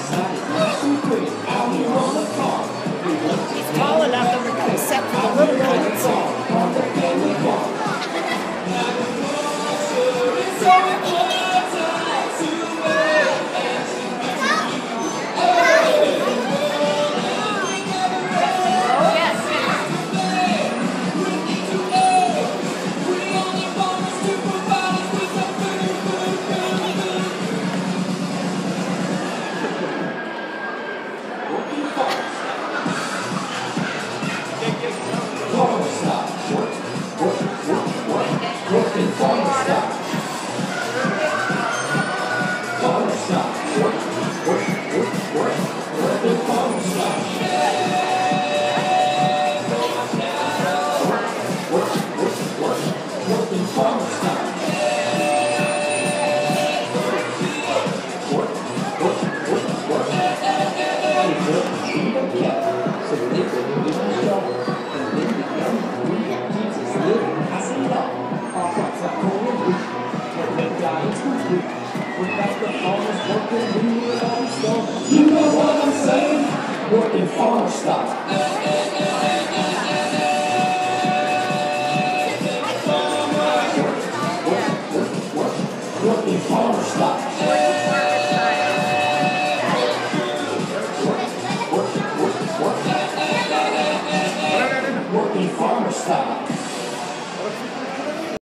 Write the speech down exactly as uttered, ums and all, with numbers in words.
He's tall enough to become set for the little kids. You know what I'm saying? Working farmer style. Working farmer style. Working farmer style.